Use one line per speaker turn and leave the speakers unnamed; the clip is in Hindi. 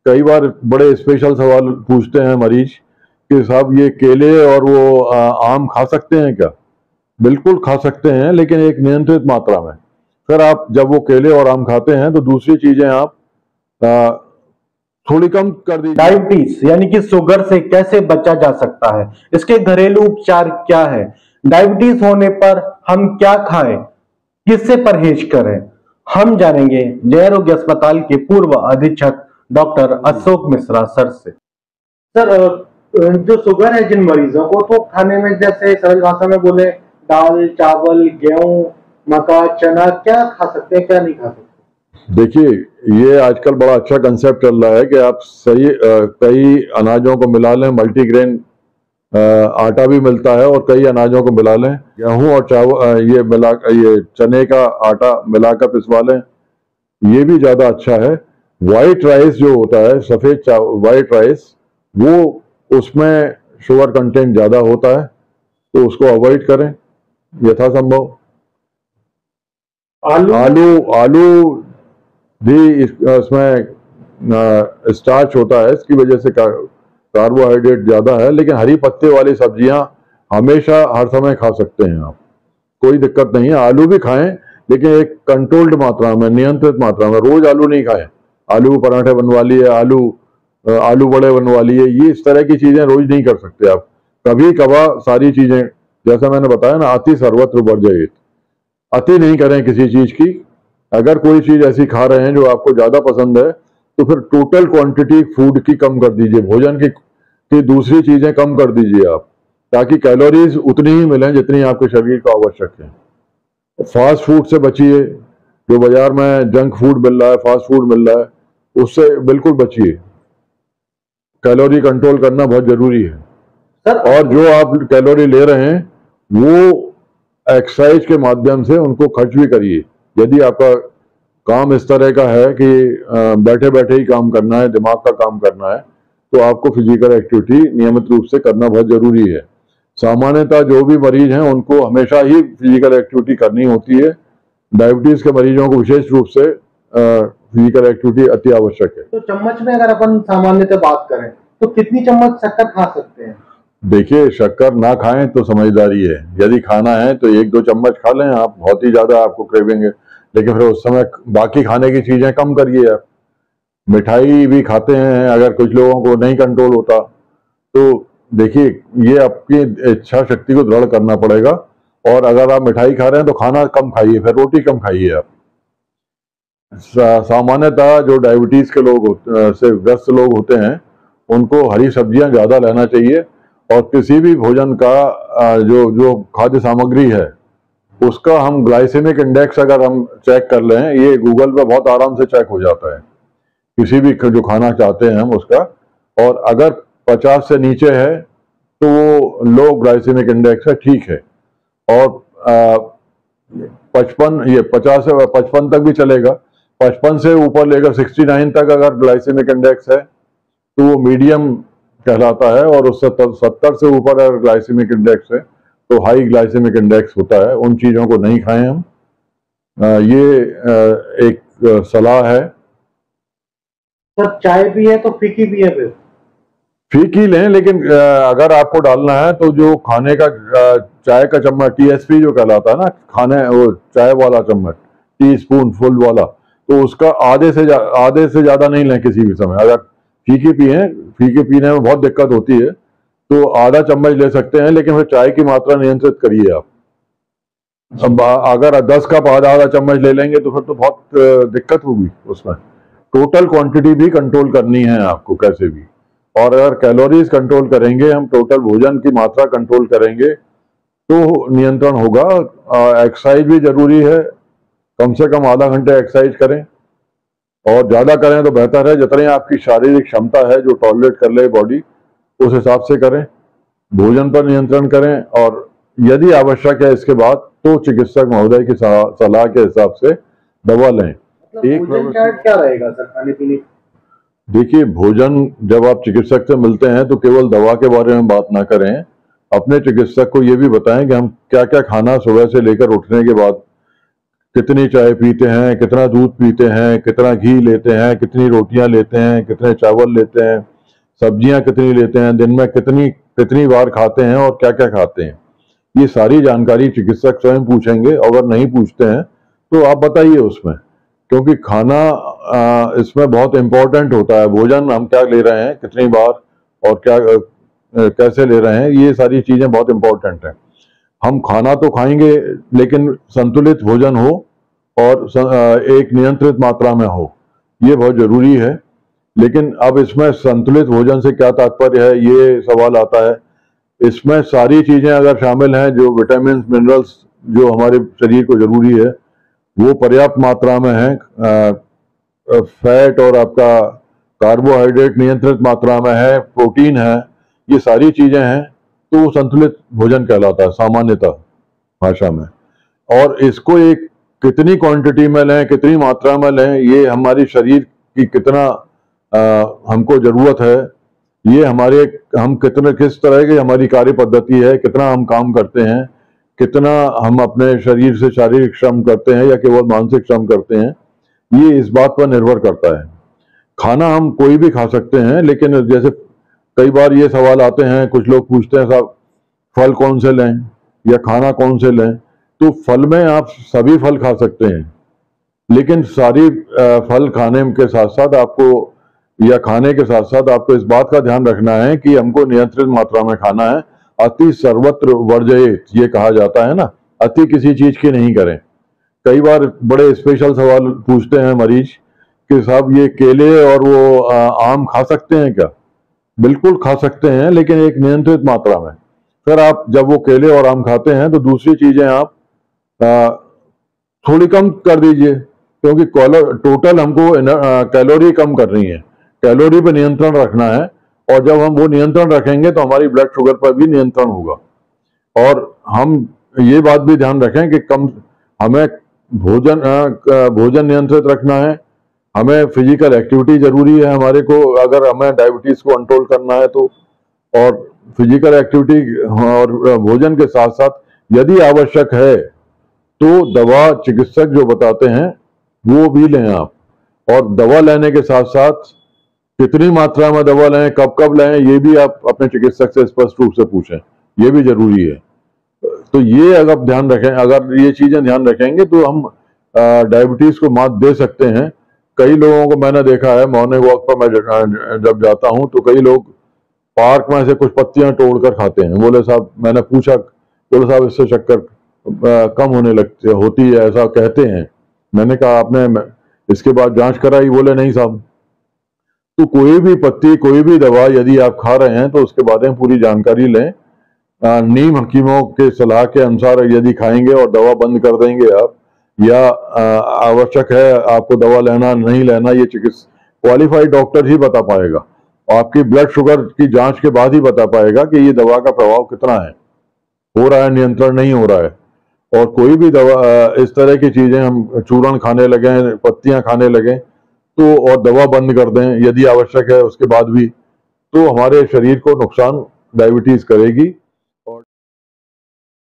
कई बार बड़े स्पेशल सवाल पूछते हैं मरीज कि साहब ये केले और वो आम खा सकते हैं क्या? बिल्कुल खा सकते हैं, लेकिन एक नियंत्रित मात्रा में। फिर आप जब वो केले और आम खाते हैं तो दूसरी चीजें आप थोड़ी कम कर दीजिए।
डायबिटीज यानी कि शुगर से कैसे बचा जा सकता है, इसके घरेलू उपचार क्या है, डायबिटीज होने पर हम क्या खाएं, किससे परहेज करें, हम जानेंगे जय आरोग्य अस्पताल के पूर्व अधीक्षक डॉक्टर अशोक मिश्रा सर से। सर, जो शुगर है जिन मरीजों को, तो खाने में जैसे सरल भाषा में बोले दाल, चावल, गेहूं, मक्का, चना, क्या खा सकते हैं, क्या नहीं खा सकते?
देखिए, ये आजकल बड़ा अच्छा कंसेप्ट चल रहा है कि आप सही कई अनाजों को मिला लें, मल्टीग्रेन आटा भी मिलता है और कई अनाजों को मिला लें, गेहूं और चावल ये चने का आटा मिलाकर पिसवा लें, ये भी ज़्यादा अच्छा है। वाइट राइस जो होता है, सफ़ेद वाइट राइस, वो उसमें शुगर कंटेंट ज़्यादा होता है, तो उसको अवॉइड करें यथासंभव। आलू भी इसमें स्टार्च होता है, इसकी वजह से कार्बोहाइड्रेट ज़्यादा है, लेकिन हरी पत्ते वाली सब्जियां हमेशा हर समय खा सकते हैं आप, कोई दिक्कत नहीं है। आलू भी खाएं, लेकिन एक कंट्रोल्ड मात्रा में, नियंत्रित मात्रा में। रोज आलू नहीं खाएं, आलू पराठे बनवा लिए, आलू बड़े बनवा लिए, ये इस तरह की चीजें रोज नहीं कर सकते आप। कभी कभार सारी चीजें, जैसा मैंने बताया ना, अति सर्वत्र वर्जयेत, अति नहीं करें किसी चीज की। अगर कोई चीज ऐसी खा रहे हैं जो आपको ज्यादा पसंद है, तो फिर टोटल क्वांटिटी फूड की कम कर दीजिए, भोजन की दूसरी चीजें कम कर दीजिए आप, ताकि कैलोरीज उतनी ही मिलें जितनी आपके शरीर को आवश्यक है। फास्ट फूड से बचिए, जो बाजार में जंक फूड मिल रहा है, फास्ट फूड मिल रहा है, उससे बिल्कुल बचिए। कैलोरी कंट्रोल करना बहुत जरूरी है। और जो आप कैलोरी ले रहे हैं वो एक्सरसाइज के माध्यम से उनको खर्च भी करिए। यदि आपका काम इस तरह का है कि बैठे बैठे ही काम करना है, दिमाग का काम करना है, तो आपको फिजिकल एक्टिविटी नियमित रूप से करना बहुत जरूरी है। सामान्यतः जो भी मरीज हैं उनको हमेशा ही फिजिकल एक्टिविटी करनी होती है। डायबिटीज के मरीजों को विशेष रूप से फिजिकल एक्टिविटी अति आवश्यक है।
तो चम्मच में अगर अपन सामान्यतः बात करें तो कितनी चम्मच शक्कर खा सकते हैं?
देखिए, शक्कर ना खाएं तो समझदारी है। यदि खाना है तो 1-2 चम्मच खा लें आप, बहुत ही ज्यादा आपको क्रेविंग है, लेकिन फिर उस समय बाकी खाने की चीजें कम करिए आप। मिठाई भी खाते हैं, अगर कुछ लोगों को नहीं कंट्रोल होता, तो देखिए ये आपकी इच्छा शक्ति को दृढ़ करना पड़ेगा। और अगर आप मिठाई खा रहे हैं तो खाना कम खाइए, फिर रोटी कम खाइए आप। सामान्यतः जो डायबिटीज के लोग से ग्रस्त लोग होते हैं, उनको हरी सब्जियां ज्यादा लेना चाहिए। और किसी भी भोजन का जो खाद्य सामग्री है, उसका हम ग्लाइसेमिक इंडेक्स अगर हम चेक कर लें, ये गूगल पे बहुत आराम से चेक हो जाता है, किसी भी जो खाना चाहते हैं हम उसका। और अगर 50 से नीचे है तो वो लो ग्लाइसेमिक इंडेक्स है, ठीक है। और 50 से 55 तक भी चलेगा। 55 से ऊपर लेकर 69 तक अगर ग्लाइसेमिक इंडेक्स है तो वो मीडियम कहलाता है। और उससे 70 से ऊपर अगर ग्लाइसेमिक इंडेक्स है तो हाई ग्लाइसेमिक इंडेक्स होता है। उन चीज़ों को नहीं खाएं हम। ये एक सलाह है।
तो चाय भी है तो फीकी भी है? फिर
फीकी लें, लेकिन अगर आपको डालना है तो जो खाने का चाय का चम्मच, टीएसपी जो कहलाता है ना, खाने वो चाय वाला चम्मच, टी स्पून फुल वाला, तो उसका आधे से ज्यादा नहीं लें किसी भी समय। अगर फीकी पीने में बहुत दिक्कत होती है तो आधा चम्मच ले सकते हैं, लेकिन फिर चाय की मात्रा नियंत्रित करिए आप। अब अगर 10 कप आधा चम्मच ले लेंगे तो फिर तो बहुत दिक्कत होगी उसमें। टोटल क्वांटिटी भी कंट्रोल करनी है आपको कैसे भी। और अगर कैलोरीज कंट्रोल करेंगे हम, टोटल भोजन की मात्रा कंट्रोल करेंगे, तो नियंत्रण होगा। एक्सरसाइज भी जरूरी है, कम से कम आधा घंटे एक्सरसाइज करें, और ज्यादा करें तो बेहतर है। जितनी आपकी शारीरिक क्षमता है, जो टॉलरेट कर ले बॉडी, उस हिसाब से करें। भोजन पर नियंत्रण करें, और यदि आवश्यक है इसके बाद तो चिकित्सक महोदय की सलाह के हिसाब से दवा लें।
भोजन चार्ट क्या रहेगा सर खाने पीने?
देखिए, भोजन जब आप चिकित्सक से मिलते हैं तो केवल दवा के बारे में बात ना करें। अपने चिकित्सक को ये भी बताएं कि हम क्या क्या खाना सुबह से लेकर उठने के बाद कितनी चाय पीते हैं, कितना दूध पीते हैं, कितना घी लेते हैं, कितनी रोटियां लेते हैं, कितने चावल लेते हैं, सब्जियां कितनी लेते हैं, दिन में कितनी कितनी बार खाते हैं और क्या क्या खाते हैं। ये सारी जानकारी चिकित्सक स्वयं पूछेंगे। अगर नहीं पूछते हैं तो आप बताइए उसमें, क्योंकि खाना इसमें बहुत इम्पोर्टेंट होता है। भोजन हम क्या ले रहे हैं, कितनी बार और क्या कैसे ले रहे हैं, ये सारी चीजें बहुत इम्पोर्टेंट हैं। हम खाना तो खाएंगे लेकिन संतुलित भोजन हो और एक नियंत्रित मात्रा में हो, ये बहुत जरूरी है। लेकिन अब इसमें संतुलित भोजन से क्या तात्पर्य है, ये सवाल आता है। इसमें सारी चीजें अगर शामिल हैं, जो विटामिन मिनरल्स जो हमारे शरीर को जरूरी है वो पर्याप्त मात्रा में है, फैट और आपका कार्बोहाइड्रेट नियंत्रित मात्रा में है, प्रोटीन है, ये सारी चीजें हैं, तो वो संतुलित भोजन कहलाता है सामान्यतः भाषा में। और इसको एक कितनी क्वांटिटी में लें, कितनी मात्रा में लें, ये हमारी शरीर की कितना हमको जरूरत है, ये हम किस तरह की हमारी कार्य पद्धति है, कितना हम काम करते हैं, कितना हम अपने शरीर से शारीरिक श्रम करते हैं या केवल मानसिक श्रम करते हैं, ये इस बात पर निर्भर करता है। खाना हम कोई भी खा सकते हैं, लेकिन जैसे कई बार ये सवाल आते हैं, कुछ लोग पूछते हैं साहब फल कौन से लें या खाना कौन से लें, तो फल में आप सभी फल खा सकते हैं, लेकिन सारी फल खाने के साथ साथ आपको या खाने के साथ साथ आपको इस बात का ध्यान रखना है कि हमको नियंत्रित मात्रा में खाना है। अति सर्वत्र वर्जयेत, ये कहा जाता है ना, अति किसी चीज की नहीं करें। कई बार बड़े स्पेशल सवाल पूछते हैं मरीज कि साहब ये केले और वो आम खा सकते हैं क्या? बिल्कुल खा सकते हैं, लेकिन एक नियंत्रित मात्रा में। फिर आप जब वो केले और आम खाते हैं तो दूसरी चीजें आप थोड़ी कम कर दीजिए, क्योंकि टोटल हमको कैलोरी कम करनी है, कैलोरी पे नियंत्रण रखना है। और जब हम वो नियंत्रण रखेंगे तो हमारी ब्लड शुगर पर भी नियंत्रण होगा। और हम ये बात भी ध्यान रखें कि हमें भोजन नियंत्रित रखना है, हमें फिजिकल एक्टिविटी जरूरी है हमारे को, अगर हमें डायबिटीज को कंट्रोल करना है तो। और फिजिकल एक्टिविटी और भोजन के साथ साथ यदि आवश्यक है तो दवा चिकित्सक जो बताते हैं वो भी लें आप। और दवा लेने के साथ साथ कितनी मात्रा में दवा लें, कब कब लें, ये भी आप अपने चिकित्सक से स्पष्ट रूप से पूछें, ये भी जरूरी है। तो ये अगर ध्यान रखें, अगर ये चीजें ध्यान रखेंगे तो हम डायबिटीज को मात दे सकते हैं। कई लोगों को मैंने देखा है, मॉर्निंग वॉक पर मैं जब जाता हूं तो कई लोग पार्क में से कुछ पत्तियां तोड़कर खाते हैं। बोले साहब, मैंने पूछा, बोले साहब इससे शक्कर कम होती है, ऐसा कहते हैं। मैंने कहा आपने इसके बाद जांच कराई? बोले नहीं साहब। तो कोई भी पत्ती, कोई भी दवा यदि आप खा रहे हैं तो उसके बारे में पूरी जानकारी लें। नीम हकीमों के सलाह के अनुसार यदि खाएंगे और दवा बंद कर देंगे आप, या आवश्यक है आपको दवा लेना नहीं लेना, ये क्वालिफाइड डॉक्टर ही बता पाएगा। आपकी ब्लड शुगर की जांच के बाद ही बता पाएगा कि ये दवा का प्रभाव कितना है, हो रहा है नियंत्रण, नहीं हो रहा है। और कोई भी दवा इस तरह की चीजें हम चूर्ण खाने लगे, पत्तियां खाने लगे तो, और दवा बंद कर दें यदि आवश्यक है उसके बाद भी, तो हमारे शरीर को नुकसान डायबिटीज करेगी।